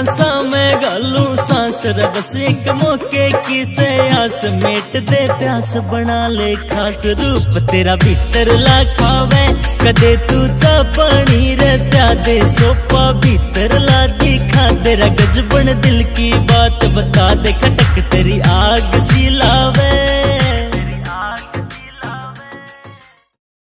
सांसा मैं गालू सांस बस एक मौके की से आस मेट दे प्यास बना ले खास रूप तेरा भीतर ला खावे कदे तू चा पानी रे प्यादे सोपा भीतर ला दिखा तेरा गजबन दिल की बात बता दे खटक तेरी आग सी लावे।